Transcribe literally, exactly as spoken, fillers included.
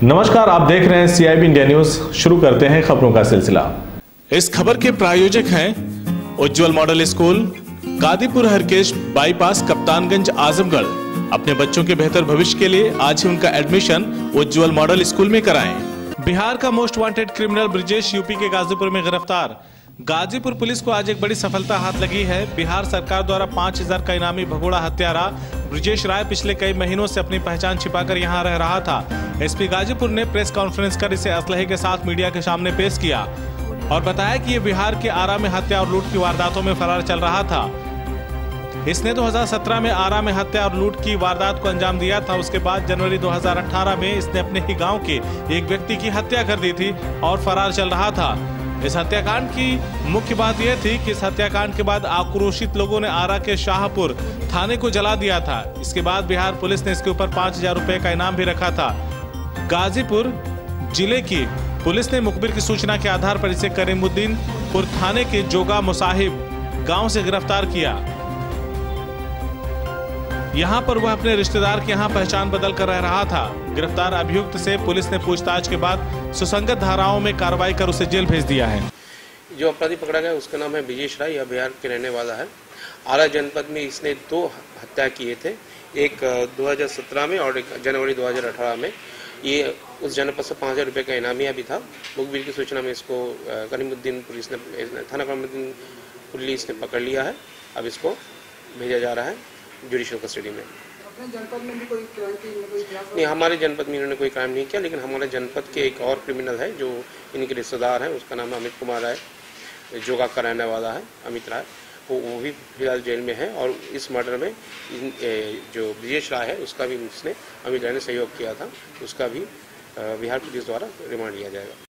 नमस्कार, आप देख रहे हैं सीआईबी इंडिया न्यूज। शुरू करते हैं खबरों का सिलसिला। इस खबर के प्रायोजक हैं Ujjwal model school, Gadipur Harkesh bypass, Kaptanganj, Azamgarh. अपने बच्चों के बेहतर भविष्य के लिए आज ही उनका एडमिशन उज्जवल मॉडल स्कूल में कराएं। बिहार का most wanted criminal Brijesh UP के गाजीपुर में गिरफ्तार। गाजीपुर पुलिस को आज एक बड़ी सफलता हाथ लगी है। बिहार सरकार द्वारा पाँच हजार का इनामी भगोड़ा हत्यारा ब्रिजेश राय पिछले कई महीनों से अपनी पहचान छिपाकर यहां रह रहा था। एसपी गाजीपुर ने प्रेस कॉन्फ्रेंस कर इसे असलहे के साथ मीडिया के सामने पेश किया और बताया कि ये बिहार के आरा में हत्या और लूट की वारदातों में फरार चल रहा था। इसने दो हज़ार सत्रह में आरा में हत्या और लूट की वारदात को अंजाम दिया था। उसके बाद जनवरी दो हज़ार अठारह में इसने अपने ही गांव के एक व्यक्ति की हत्या कर दी थी और फरार चल रहा था। इस हत्याकांड की मुख्य बात यह थी कि इस हत्याकांड के बाद आक्रोशित लोगों ने आरा के शाहपुर थाने को जला दिया था। इसके बाद बिहार पुलिस ने इसके ऊपर पाँच हजार रुपए का इनाम भी रखा था। गाजीपुर जिले की पुलिस ने मुखबिर की सूचना के आधार पर इसे करीमुद्दीनपुर थाने के जोगा मुसाहिब गांव से गिरफ्तार किया। यहां पर वह अपने रिश्तेदार के यहां पहचान बदल कर रह रहा था। गिरफ्तार अभियुक्त से पुलिस ने पूछताछ के बाद सुसंगत धाराओं में कार्रवाई कर उसे जेल भेज दिया है। जो अपराधी पकड़ा गया उसका नाम है ब्रिजेश राय, यह बिहार के रहने वाला है। आरा जनपद में इसने दो हत्या किए थे, एक दो हज़ार सत्रह में और एक जनवरी दो हज़ार अठारह में। ये उस जनपद से पाँच हजार रुपये का इनामिया भी था। मुखबिर की सूचना में इसको करीमुद्दीन पुलिस ने थाना करीमुद्दीन पुलिस ने पकड़ लिया है। अब इसको भेजा जा रहा है जुडिशियल कस्टडी में। अपने जनपद में भी कोई क्राइम की कोई नहीं, हमारे जनपद में इन्होंने कोई क्राइम नहीं किया, लेकिन हमारे जनपद के एक और क्रिमिनल है जो इनके रिश्तेदार हैं, उसका नाम अमित कुमार राय, जोगा का रहने वाला है अमित राय। वो वो भी फिलहाल जेल में है और इस मर्डर में इन, ए, जो ब्रिजेश राय है उसका भी उसने अमित राय ने सहयोग किया था, उसका भी बिहार पुलिस द्वारा रिमांड लिया जाएगा।